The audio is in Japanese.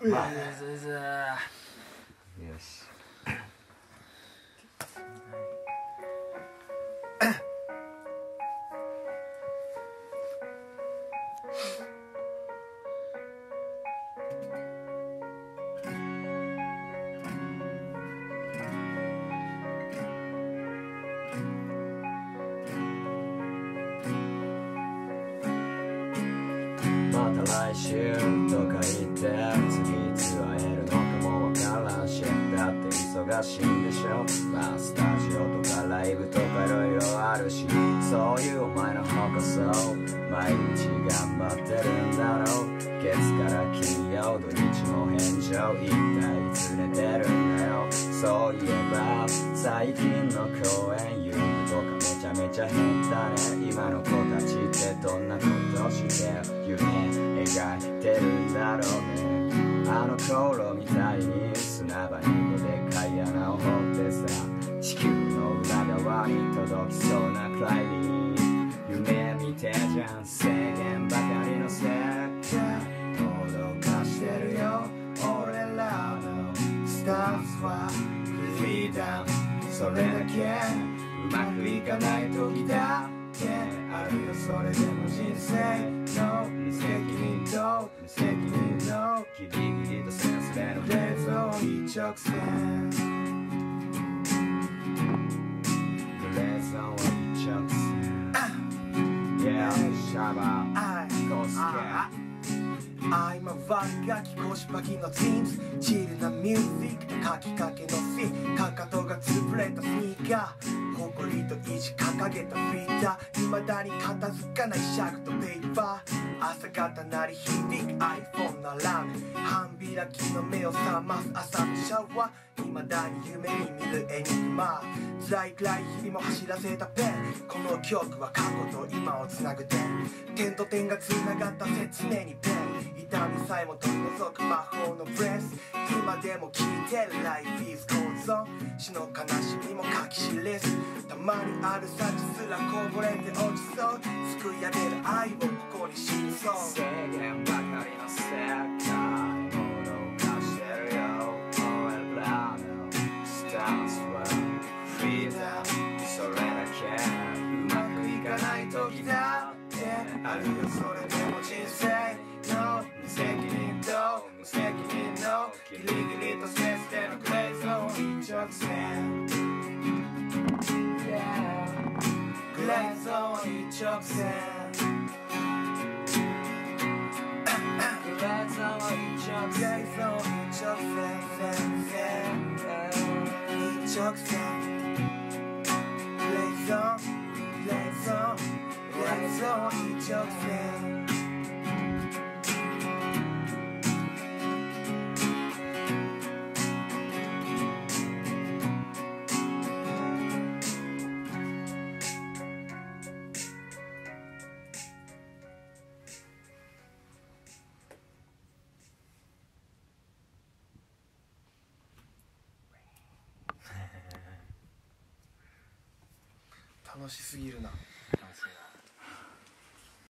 よし。また来週とか言って次いつ会えるのかもわからんし、だって忙しいんでしょ。まあスタジオとかライブとか色々あるし、そういうお前の方こそ毎日頑張ってるんだろう。月から金曜土日も返上、一体いつ寝てるんだよ。そういえば最近の公演遊具とかめちゃめちゃ減ったね。今の子たちってどんなことして夢描いてるんだろうね。あの頃みたいに砂場にこでかい穴を掘ってさ、地球の裏側に届きそうなくらいに夢見てじゃん。制限ばかりの世界脅かしてるよ俺らのスタンスはフリーダム、それだけうまくいかない時だってあるよ。それでも人生の無責任と無責任のギリギリとセンスでのレーゾーン一直線、グレーゾーン一直線、Yeah シャバコスケ合間ばっかき腰パキのジーンズ、チルなミュージックと書きかけのフィかかとが潰れたスニーカー、誇りと意地掲げたフィーター、未だに片付かないシャグとペーパー、朝方なり響く iPhone ならぬ半開きの目を覚ます朝のシャワー、未だに夢に見るエニグマ、辛いくらい日々も走らせたペン、この曲は過去と今をつなぐ点、点と点がつながった説明にペン、痛みさえも取り除く魔法のブレス、今でも聴いてる Life is goes on、 死の悲しみも書き記す、たまにある幸すらこぼれて落ちそう、救い上げる愛をここに知るそう、制限ばかりの世界脅かしてるよ俺らのスタンスはフリーダム、それだけうまくいかない時だってあるよ。それでも人生の無責任と無責任のギリギリとセンスでのグレーゾーン一直線、グレーゾーン一直線、グレーゾーン一直線、一直線、一直線、グレーゾーン、グレーゾーン、グレーゾーン一直線。 楽しすぎるな。